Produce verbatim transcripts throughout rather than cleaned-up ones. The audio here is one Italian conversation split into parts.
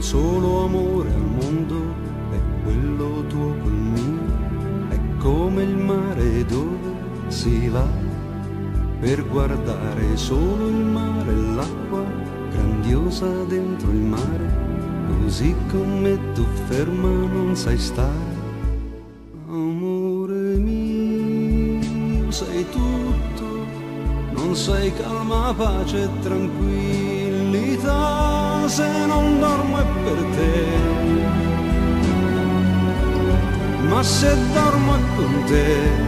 solo amore al mondo, è quello tuo col mio, è come il mare dove si va per guardare solo il mare e l'acqua grandiosa dentro il mare, così come tu ferma non sai stare. Amore mio, sei tutto, non sei calma, pace e tranquillità, se non dormo è per te, ma se dormo è con te.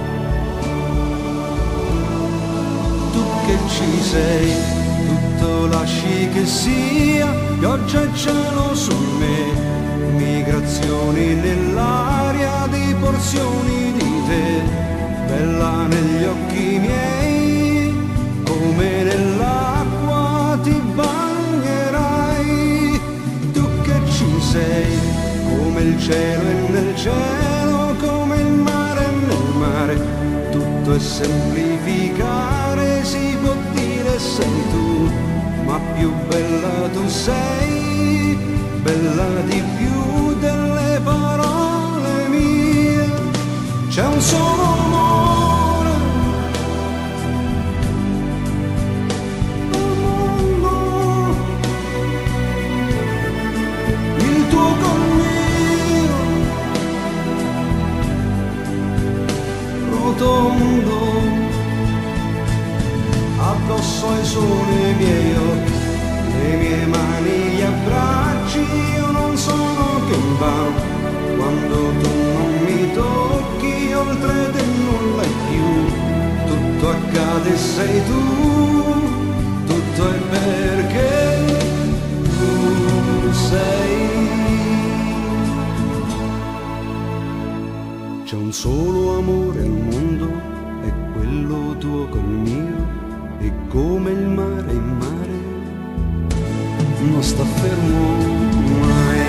Tu che ci sei, tutto lasci che sia, pioggia e cielo su me, migrazioni nell'aria di porzioni di te, bella negli occhi miei, come nell'acqua ti bagnerai. Tu che ci sei, come il cielo e nel cielo, come il mare e nel mare, tutto è semplificare, si può dire sei tu, ma più bella tu sei, bella di più delle parole mie. C'è un solo amore al mondo, il tuo col mio, rotondo, addosso ai soli miei occhi, le mie mani, gli abbracci, io non sono che in vano, quando tu non mi tocchi, oltre te nulla è più, tutto accade sei tu, tutto è perché tu sei. C'è un solo amore al mondo, è quello tuo col mio, e come il mare in mare non sta fermo mai.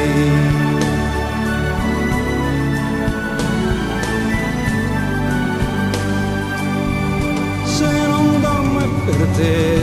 Se non dormo è per te,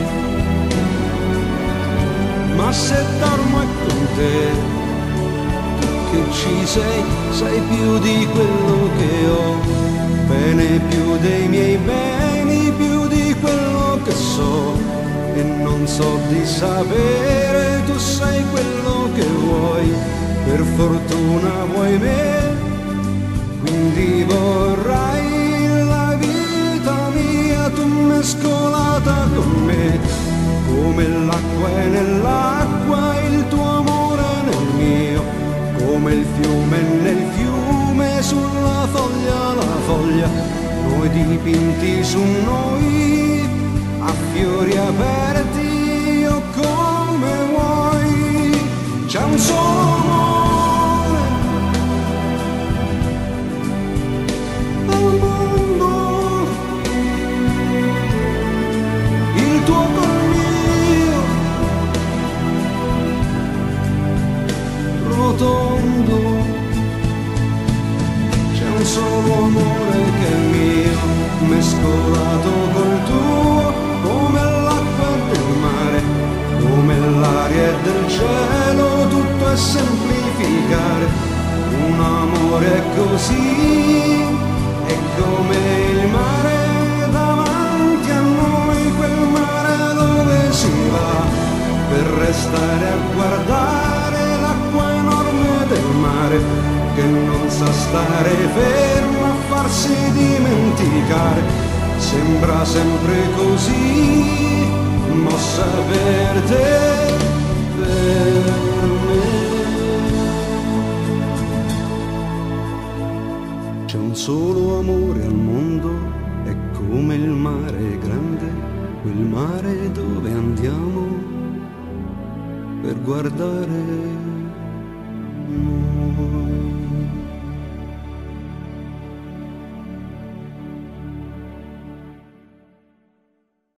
ma se dormo è con te. Tu che ci sei, sai più di quello che ho, bene più dei miei beni, più di quello che so, e non so di sapere, tu sei quello che vuoi, per fortuna vuoi me, quindi vorrai la vita mia, tu mescolata con me, come l'acqua è nell'acqua, il tuo amore nel mio, come il fiume nel fiume, sulla foglia la foglia, noi dipinti su noi, a fiori aperti o come vuoi. C'è un solo amore al mondo, il tuo col mio, rotondo. C'è un solo amore che è mio, mescolato col tuo, come l'acqua del mare, come l'aria del cielo, tutto è semplificare, un amore è così, è come il mare davanti a noi, quel mare dove si va, per restare a guardare l'acqua enorme del mare, che non sa stare fermo a farsi dimenticare, sembra sempre così, mossa per te, per me. C'è un solo amore al mondo, è come il mare grande, quel mare dove andiamo per guardare